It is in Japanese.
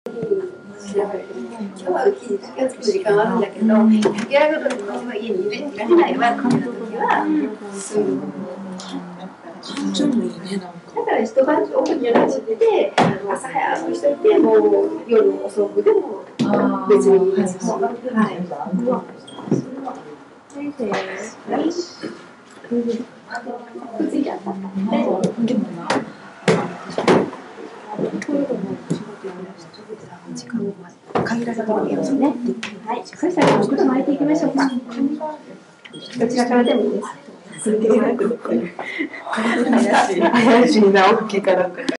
今日は生地だけを作る時間はあるんだけど、焼き上がるときは家にね、焼けないわっていう時は、だから一晩置くんじゃなくて、朝早くしといて、もう夜遅くでも別にいいです。はい。くっついちゃった。時間が限られてるわけですね。はい。そしたら、ちょっと巻いていきましょうか。どちらからでもいいです。怪しいな、大きいから。